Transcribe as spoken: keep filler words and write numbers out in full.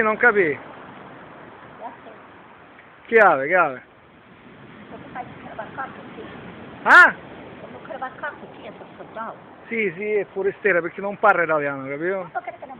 Chi non capì? Chiave, chiave. Ah? Sì, sì, è forestiera perché non parla italiano, capito?